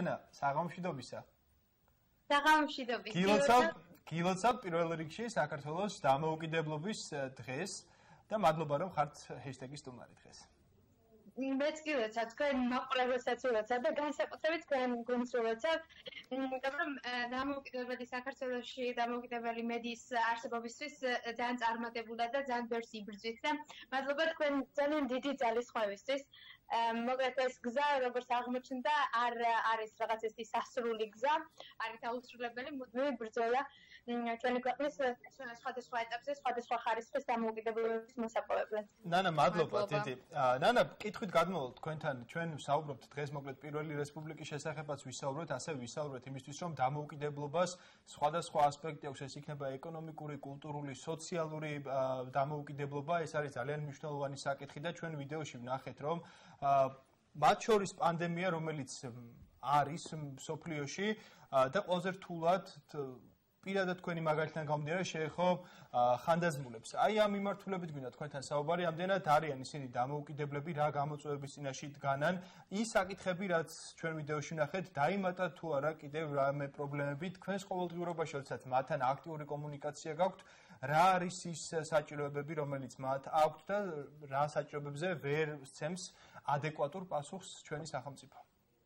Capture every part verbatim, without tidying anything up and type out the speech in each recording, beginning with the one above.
ნანა, საღამოშიდობისა. საღამოშიდობისა. გილოცავ, გილოცავ პირველ რიგში საქართველოს დამოუკიდებლობის დღეს და მადლობა რომ ხართ ჰეშტეგი სტუმარი დღეს. მეც კი ვეცად თქვენ მაყურებელსაც ვეცად და განსაკუთრებით თქვენ გუნდს ვეცად, იმიტომ რომ დამოუკიდებელი საქართველოში დამოუკიდებელი მედიის არსებობისთვის ძალიან წარმატებულა და ძალიან ბევრს იბრძვით და მადლობა თქვენ ძალიან დიდი ძალისხმევისთვის. მოკლედ ეს გზა როგორც აღმოჩნდა არ არის რაღაც ესეთი სასრული გზა, არის დაუსრულებელი მუდმივი ბრძოლა ჩვენი ქვეყნის სხვადასხვა ეტაპზე, სხვადასხვა ხარისხის დამოუკიდებლობის მოსაპოვებლად. ნანა, მადლობა დიდი. ნანა, კითხვით გადმოვალთ თქვენთან. ჩვენ ვსაუბრობთ დღეს მოკლედ პირველი რესპუბლიკის შესახებაც ვისაუბროთ, ასე ვისაუბროთ იმისთვის, რომ დამოუკიდებლობას სხვადასხვა ასპექტი აქვს, ეს იქნება ეკონომიკური, კულტურული, სოციალური დამოუკიდებლობა, ეს არის ძალიან მნიშვნელოვანი საკითხი და ჩვენ ვიდეოში ვნახეთ, რომ მათ შორის პანდემია, რომელიც არის მსოფლიოში და ყველაზე რთულად პირადად თქვენი მაგალითთან გამომდინარე შეეხო ხანდაზმულებს. აი ამ მიმართულებით გვინდა თქვენთან საუბარი, ამდენად არიან ისინი დამოუკიდებლები, რა გამოწვევების წინაშე დგანან. ის საკითხები, რაც ჩვენ ვიდეოში ვნახეთ, დაიმატა თუ არა კიდევ რამე პრობლემები თქვენს ყოველდღიურობაში, როდესაც მათთან აქტიური კომუნიკაცია გაქვთ, რა არის ის საჭიროებები, რომელიც მათ აქვთ და რა საჭიროებებზე ვერ სცემს ადეკვატურ პასუხს ჩვენი სახელმწიფო.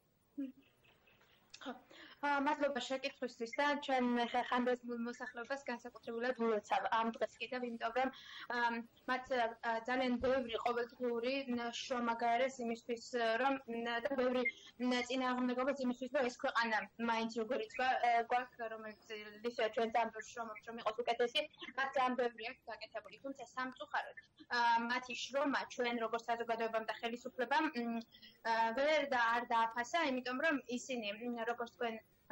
მადლობა შეკითხვისთვის და ჩვენ ხანდაზმულ მოსახლეობას განსაკუთრებულად ვულოცავ ამ დღეს კიდევ, იმიტომ რომ მათ ძალიან ბევრი ყოველდღიური შრომა გაერეს იმისთვის, რომ და ბევრი წინააღმდეგობაც იმისთვის, რომ ეს ქვეყანა მაინც როგორ ითქვა, გვაქვს, რომელიც ჩვენ ძალიან ბევრი შრომობთ, რომ იყოს უკეთესი, მათ ძალიან ბევრი აქვს გაკეთებული, თუმცა სამწუხაროდ მათი შრომა ჩვენ როგორც საზოგადოებამ და ხელისუფლებამ ვერ და არ დააფასა, იმიტომ რომ ისინი როგორც თქვენ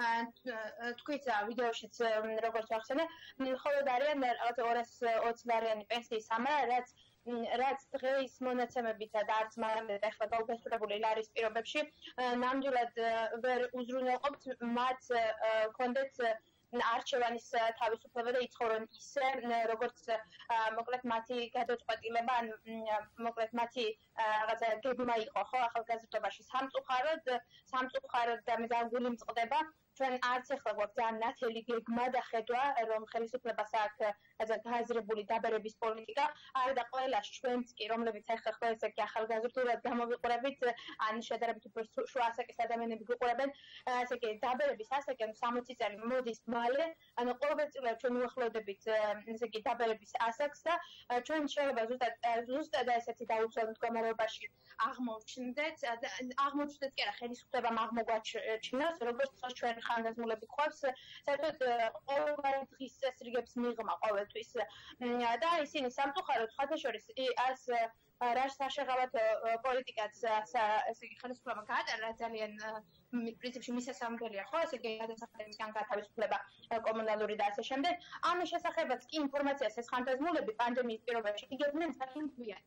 თქვით ვიდეოშიც როგორც ახსენე, მხოლოდ არიან რაღაც ორას ოცდარიანი პენსიის ამარა, რაც რაც დღეს მონაცემებითა და არც მანამდე ახლა გაუფასურებული ლარის პირობებში ნამდვილად ვერ უზრუნველყოფთ მათ კონდეთ არჩევანის თავისუფლება და იცხოვრონ ისე, როგორც მოკლედ მათი გადაწყვეტილება, ან მოკლედ მათი რაღაცა გეგმა იყო, ხო, ახალგაზრდობაში. სამწუხაროდ, სამწუხაროდ და მე ძალიან გულიმწყდება, ჩვენ არც ახლა გვაქვს ძალიან ნათელი გეგმა და ხედვა, რომ ხელისუფლებას აქვს რაღაცა გააზრებული დაბერების პოლიტიკა, არა და ყველა ჩვენც კი, რომლებიც ახლა ხო ესე კი ახალგაზრდულად გამოვიყურებით, ან შედარებით უფრო შუა ასაკის ადამიანები გიყურებენ, ესე კი დაბერების ასაკი სამოცი წელი მოდის მალე, ანუ ყოველწლიურად ჩვენ უახლოვდებით ესე კი დაბერების ასაკს და ჩვენ შეიძლება ზუსტად ზუსტად ესეთი დაუცველ მდგომარეობაში აღმოჩნდეთ, აღმოჩნდეთ კი არა, ხელისუფლებამ აღმოგვაჩინოს, როგორც ჩვენ ხანდაზმულები ყვავს, საერთოდ ყოველ დღის წესრიგებს მიღმა ყოველთვის და ისინი სამწუხაროდ სხვათაშორის არც რა საშეღავათო პოლიტიკაც ესე იგი ხელისუფლება გაატარა ძალიან პრინციპში მისასალმელია, ხო, ესე იგი გადასახადებისგან გათავისუფლება კომუნალური და ასე შემდეგ. ამის შესახებაც კი ინფორმაციას ეს ხანდაზმულები პანდემიის პირობებში იგებდნენ ძალიან გვიან.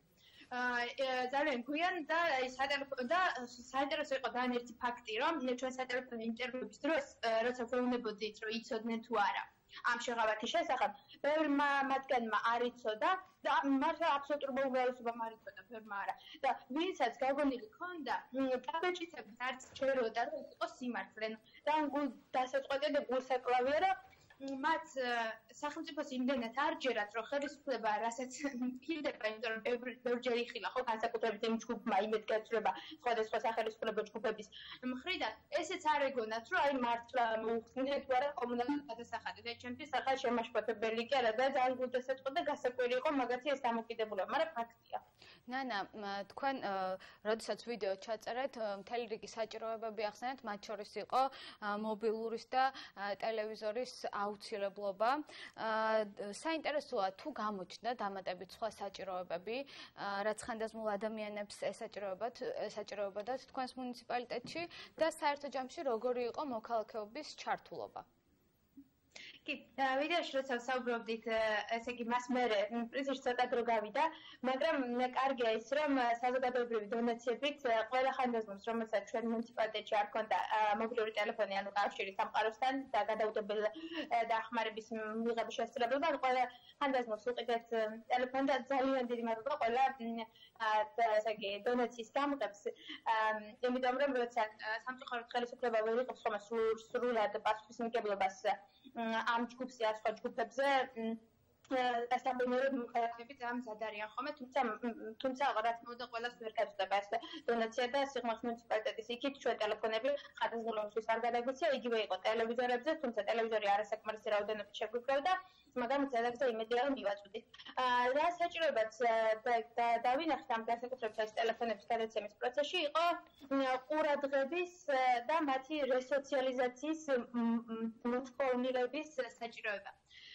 ძალიან გვიან და და საინტერესო იყო ძალიან ერთი ფაქტი, რომ ჩვენ სატელეფონო ინტერვიუების დროს, როცა ვეუბნებოდით, რომ იცოდნენ თუ არა ამ შეღავათის შესახებ, ბევრი მათგანმა არ იცოდა და მართლა აბსოლუტურ უმრავლესობამ არ იცოდა, ბევრმა არა. და ვინცაც გაგონილი ქონდა, დაბეჭდებით არც ჩეროდა, რომ ის იყოს სიმართლე. და გულ დასაწყვეტე და გულსაკლავია, რომ მათ სახელმწიფოს იმდენად არ ჯერათ, რომ ხელისუფლება რასაც ფიქრდება, იმიტომ რომ ბევრჯერ იხილა ხო განსაკუთრებით იმ ჯგუფმა იმედგაცრუება სხვადასხვა სახელისუფლებო ჯგუფების მხრიდან, ესეც არ ეგონათ, რომ აი მართლა მოუხსნიათ თუ არა კომუნალური გადასახადი. და ჩემთვის ახლა შემაშფოთებელი კი არა და ძალიან გულდასაწყვეტ და გასაკვირი იყო მაგათი ეს დამოკიდებულება, მაგრამ ფაქტია. ნანა, თქვენ როდესაც ვიდეო ჩაწერეთ, მთელი რიგი საჭიროებები ახსენეთ, მათ შორის იყო მობილურის და ტელევიზორის აუცილებლობა. საინტერესოა თუ გამოჩნდა დამატებით სხვა საჭიროებები, რაც ხანდაზმულ ადამიანებს ესაჭიროებათ, ესაჭიროებოდათ თქვენს მუნიციპალიტეტში და საერთო ჯამში როგორი იყო მოქალაქეობის ჩართულობა? კი, ვიდეოში როცა ვსაუბრობდით, ესე იგი მას მე პრინციპში ცოტა დრო გავიდა, მაგრამ კარგია ის, რომ საზოგადოებრივი დონაციებით ყველა ხანდაზმულს, რომელსაც ჩვენ მუნიციპალიტეტში არ ქონდა მობილური ტელეფონი, ანუ კავშირი სამყაროსთან და გადაუდებელი დახმარების მიღების შესაძლებლობა, ყველა ხანდაზმულს უყიდეთ ტელეფონი და ძალიან დიდი მადლობა ყველა ესე იგი დონაციის გამღებს, იმიტომ რომ როცა სამწუხაროდ ხელისუფლება ვერ იღებს ხოლმე სრულად პასუხისმგებლობას ამ ჯგუფზე ან სხვა ჯგუფებზე დასაბინეროდ მოქალაქეები ძალიან მზად არიან ხოლმე, თუმცა თუმცა რა თქმა უნდა ყველას ვერ გაჩნდება ეს დონაცია და სიღრმის მუნიციპალიტეტის იქით ჩვენ ტელეფონები ხარდაზმულისთვის არ გადაგვეცია, იგივე იყო ტელევიზორებზე, თუმცა ტელევიზორი არასაკმარისი რაოდენობით შეგვიქვევდა, მაგრამ ზედაგზე იმედია რომ მივაწვდით. რა საჭიროებაც დავინახეთ ამ განსაკუთრებით ეს ტელეფონების გადაცემის პროცესში იყო ყურადღების და მათი რესოციალიზაციის მოთხოვნილების საჭიროება.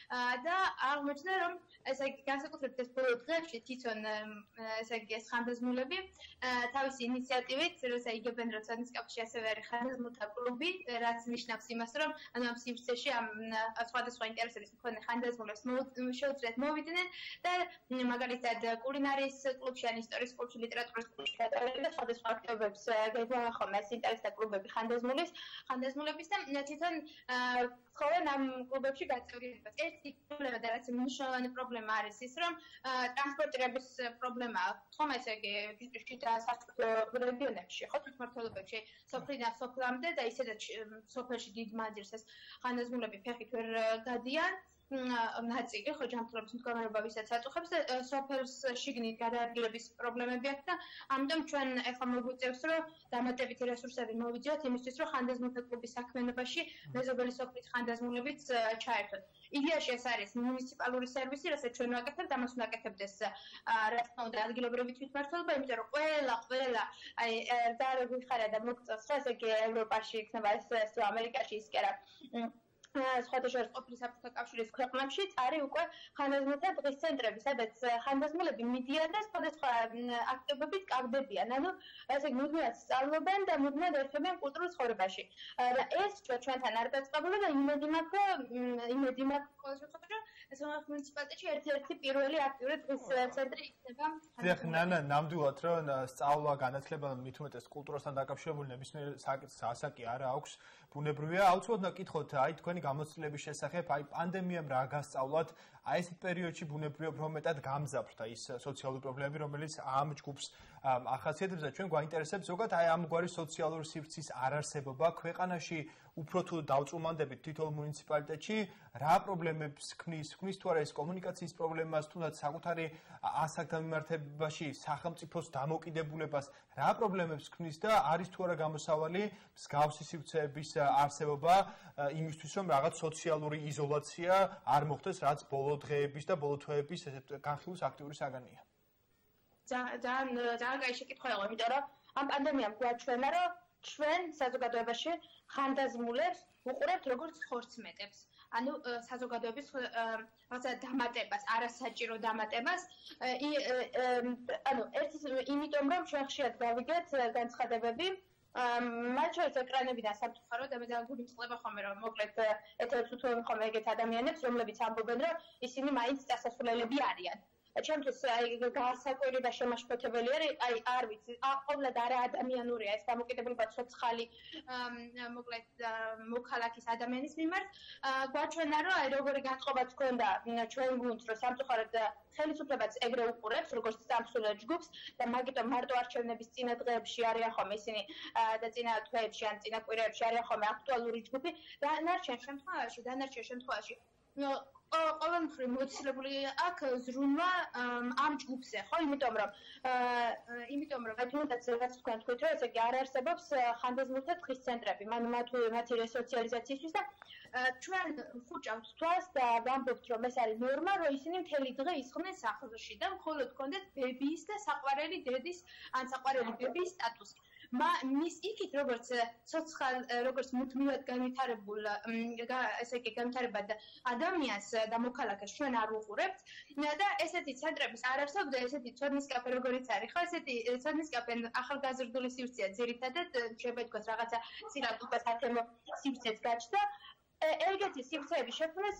და აღმოჩნდა რომ ესე იგი განსაკუთრებით ეს ბოლო დღეებში თვითონ ესე იგი ეს ხანდაზმულები თავისი ინიციატივით როცა იგებენ რომ ცოდნისკაფში ასევე არის ხანდაზმულთა კლუბი რაც ნიშნავს იმას რომ ანუ ამ სივრცეში ამ სხვადასხვა ინტერესების მქონე ხანდაზმულებს შეუძლიათ მოვიდნენ და მაგალითად კულინარიის კლუბში ან ისტორიის კლუბში ლიტერატურის კლუბში და სხვადასხვა აქტივობებს გეგმავენ ხოლმე ეს ინტერესთა კლუბები ხანდაზმულის ხანდაზმულების და თვითონ ხოლმე ამ კლუბებში გაწევრიანებას ერთი პრობლემა და რაც მნიშვნელოვანი პრობლემა არის ის რომ ტრანსპორტირების პრობლემაა ხომ ესე იგი შიდა სასწავლო რეგიონებში ხო თვითმმართველობებში სოფლიდან სოფლამდე და ისედაც სოფელში დიდ მანძილს ეს ხანდაზმულები ფეხით ვერ გადიან ნაწილი ხო ჯანმრთელობის მდგომარეობა ვისაც აწუხებს და სოფელს შიგნით გადაადგილების პრობლემები აქვს და ამიტომ ჩვენ ახლა მოგვიწევს რომ დამატებითი რესურსები მოვიძიოთ იმისთვის რომ ხანდაზმულთა კლუბის საქმიანობაში მეზობელი სოფლის ხანდაზმულებიც ჩაერთვათ. იდეაში ეს არის მუნიციპალური სერვისი, რასაც ჩვენ ვაკეთებთ, ამას უნდა აკეთებდეს რა თქმა უნდა ადგილობრივი თვითმმართველობა, იმიტომ რომ ყველა ყველა აი ძალიან გვიხარია და მოგწევს რა ესე იგი ევროპაში იქნება ეს თუ ამერიკაში ის კი არა სხვადასხვა ყოფილი საბჭოთა კავშირის ქვეყნებშიც არის უკვე ხანდაზმულთა დღის ცენტრები, სადაც ხანდაზმულები მიდიან და სხვადასხვა აქტივობებით კავდებიან. ანუ ესე იგი მუდმივად სწავლობენ და მუდმივად ერთვებიან კულტურულ ცხოვრებაში. და ეს ჩვენთან არ დაწყებულა და იმედი მაქვს, იმედი მაქვს ყოველ შემთხვევაში, ეს მუნიციპალიტეტში ერთ-ერთი პირველი აქტიური დღის ცენტრი იქნება. დიახ, ნანა, ნამდვილად რომ სწავლა, განათლება მით უმეტეს კულტურასთან დაკავშირებული ნებისმიერ საკითხს ასაკი არა აქვს. ბუნებრივია, აუცილებლად უნდა გკითხოთ, აი თქვენი გამოცდილების შესახებ, აი პანდემიამ რა გასწავლათ, აი ეს პერიოდში ბუნებრივია უფრო მეტად გამძაფრდა ის სოციალური პრობლემები, რომელიც ამ ჯგუფს ახასიათებს და ჩვენ გვაინტერესებს ზოგადად აი ამგვარი სოციალური სივრცის არარსებობა ქვეყანაში უფრო თუ დავწუმანდებით თითოეულ მუნიციპალიტეტში, რა პრობლემებს ქმნის, ქმნის თუ არა ეს კომუნიკაციის პრობლემას, თუნდაც საკუთარი ასაკთან მიმართებაში სახელმწიფოს დამოკიდებულებას, რა პრობლემებს ქმნის და არის თუ არა გამოსავალი მსგავსი სივრცეების არსებობა იმისთვის, რომ რაღაც სოციალური იზოლაცია არ მოხდეს, რაც ბოლო დღეების და ბოლო თვეების ესეთ განხილვის აქტიური საგანია. ძალიან ძალიან კაი შეკითხვა იყო, იმიტომ რომ ამ პანდემიამ გვაჩვენა, რომ ჩვენ საზოგადოებაში ხანდაზმულებს უყურებთ როგორც ხორცმეტებს. ანუ საზოგადოების რაღაცა დამატებას, არასაჭირო დამატებას. ანუ ერთი იმიტომ რომ ჩვენ ხშირად გავიგეთ განცხადებები მათ შორის ეკრანებიდან სამწუხაროდ და მე ძალიან გულისწყდება ხოლმე რომ მოკლედ ეთერებს უთუებენ ხოლმე ეგეთ ადამიანებს, რომლებიც ამბობენ რომ ისინი მაინც წასასვლელები არიან. ჩემთვის აი განსაკუთრებული და შემაშფოთებელი არის, აი არ ვიცი, ყოველად არა ადამიანურია ეს დამოკიდებულება ცოცხალი მოკლედ მოქალაქის ადამიანის მიმართ. გვაჩვენა რომ აი როგორი განწყობაც ქონდა ჩვენ გუნდს, რომ სამწუხაროდ ხელისუფლებაც ეგრე უყურებს, როგორც სამსულე ჯგუფს და მაგიტომ მარტო არჩევნების წინა დღეებში არიან ხოლმე ისინი და წინა თვეებში ან წინა კვირაებში არიან ხოლმე აქტუალური ჯგუფი და დანარჩენ შემთხვევაში, დანარჩენ შემთხვევაში ყოველ მხრივ მოცილებული აქვს ზრუნვა ამ ჯგუფზე, ხო? იმიტომ რომ იმიტომ რომ თუნდაც რაც თქვენ თქვით, რომ ესე იგი არ არსებობს ხანდაზმულთა დღის ცენტრები, მან მათი რესოციალიზაციისთვის და ჩვენ ხუჭავთ თვალს და ვამბობთ, რომ ეს არის ნორმა, რომ ისინი მთელი დღე ისხდნენ სახლში და მხოლოდ ჰქონდეთ ბებიის და საყვარელი დედის ან საყვარელი ბებიის სტატუსი. მის იქით როგორც ცოცხალ როგორც მუდმივად განვითარებულ ესე იგი განვითარებად ადამიანს და მოქალაქეს ჩვენ არ უყურებთ და ესეთი ცენტრების არ არსებობს და ესეთი ცოდნისკაფე როგორიც არის ხო ესეთი ცოდნისკაფე ახალგაზრდული სივრცეა ძირითადად შეიძლება ითქვას რაღაცა წილად უკვე სათემო სივრცეც გაჩნდა ეგეთი სივრცეების შექმნას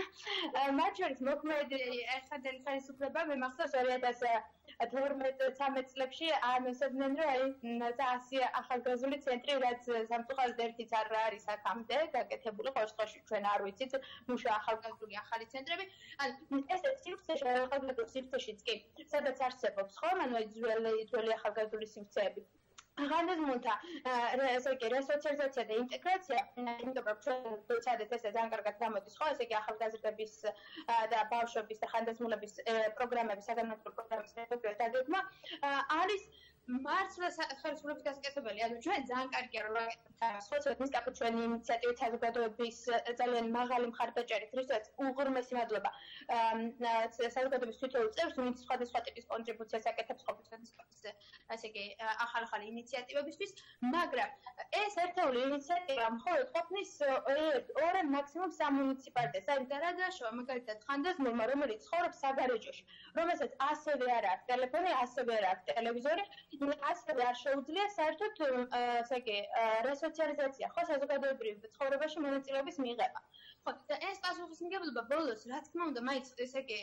მათ შორის მოქმედი ერთადერთი ხელისუფლება მე მახსოვს ორი ათას თორმეტ-ცამეტ წლებში ამოსებდნენ რომ აი ასი ახალგაზრდული ცენტრი რაც სამწუხაროდ ერთიც არ არის აქამდე გაკეთებული ყოველთვის ჩვენ არ ვიცით მუშა ახალგაზრდული ახალი ცენტრები ან ეს სივრცეში ახალგაზრდულ სივრცეშიც კი სადაც არსებობს ხომ ანუ ძველი ძველი ახალგაზრდული სივრცეები ღანაზმულთა ესე იგი რესოციალიზაცია და ინტეგრაცია იმიტომ რომ ჩვენ ვიცადეთ ესე ძალიან კარგად გამოდის ხო ესე იგი ახალგაზრდების და ბავშვების და ხანდაზმულების პროგრამების საგანმანათლებლო პროგრამის რეფორმა არის მართლა ხელისუფლების გასაკეთებელი ანუ ჩვენ ძალიან კარგია რომ ვაკეთებთ მის კაპო ჩვენი ინიციატივით საზოგადოების ძალიან მაღალი მხარდაჭერით რისაც უღრმესი მადლობა საზოგადოების თვითონ წევრს ვინც სხვადასხვა ტიპის კონტრიბუციას აკეთებს ყოფილ ასე იგი ახალ-ახალი ინიციატივებისთვის მაგრამ ეს ერთეული ინიციატივა მხოლოდ ყოფნის ორ მაქსიმუმ სამ მუნიციპალიტეტს აი და რა დაშოვა მაგალითად ხანდაზმულმა რომელიც ცხოვრობს საგარეჯოში რომელსაც ასევე არ აქვს ტელეფონი ასევე არ აქვს ტელევიზორი ასევე არ შეუძლია საერთოდ ესე იგი რესოციალიზაცია ხო საზოგადოებრივ ცხოვრებაში მონაწილეობის მიღება ხო და ეს პასუხისმგებლობა ბოლოს რა თქმა უნდა მაინც ესე იგი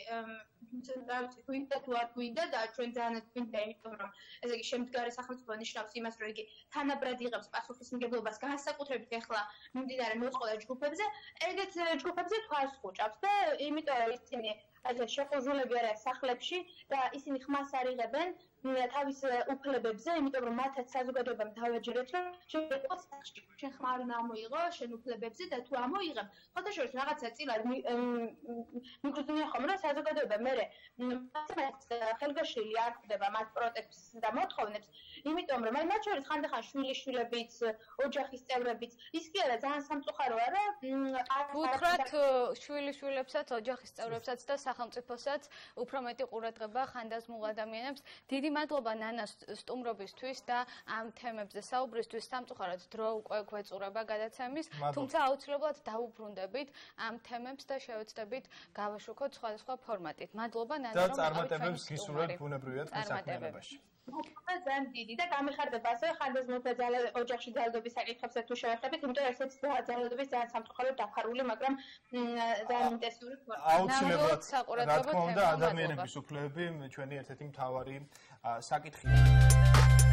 რა ვიცი გვინდა თუ არ გვინდა და ჩვენ ძალიან გვინდა იმიტომ რომ ესე იგი შემდგარი სახელმწიფო ნიშნავს იმას რომ იგი თანაბრად იღებს პასუხისმგებლობას განსაკუთრებით ახლა მიმდინარე მოწყობა ჯგუფებზე ეგეთ ჯგუფებზე თვალს ხუჭავს და იმიტომ რომ ისინი ასე შეყურულები არიან სახლებში და ისინი ხმას არ იღებენ თავის უფლებებზე, იმიტომ რომ მათაც საზოგადოებამ დავაჯერეთ, რომ შეყოს სახში. შენ ხმა არ ამოიღო შენ უფლებებზე და თუ ამოიღებ, ხოთაშორის რაღაცა წილად მიგრძნია ხომ რომ საზოგადოება მერე მათ ხელგაშლილი არ ხდება მათ პროტესტს და მოთხოვნებს, იმიტომ რომ აი მათ შორის ხანდახან შვილიშვილებიც, ოჯახის წევრებიც, ის კი არა ძალიან სამწუხაროა, რომ უთხრათ შვილიშვილებსაც, ოჯახის წევრებსაც და სახელმწიფოსაც უფრო მეტი ყურადღება ხანდაზმულ ადამიანებს. დიდი მადლობა ნანას სტუმრობისთვის და ამ თემებზე საუბრისთვის. სამწუხაროდ დრო უკვე გვეწურება გადაცემის, თუმცა აუცილებლად დაუბრუნდებით ამ თემებს და შევეცდებით გავაშუქოთ სხვადასხვა ფორმატით. მადლობა ნანა რომ და წარმატებებს გისურვებთ ბუნებრივად საქმიანობაში. ძალიან დიდი და გამიხარდება ასე ხანდაზმულთა ოჯახში ძალადობის საკითხებზე თუ შევეხებით, იმიტომ რომ ესეც ძალადობის ძალიან სამწუხაროდ დაფარული, მაგრამ ძალიან ინტენსიური ფორმა. აუცილებლად რა თქმა უნდა ადამიანების უფლებები ჩვენი ერთ-ერთი მთავარი საკითხია.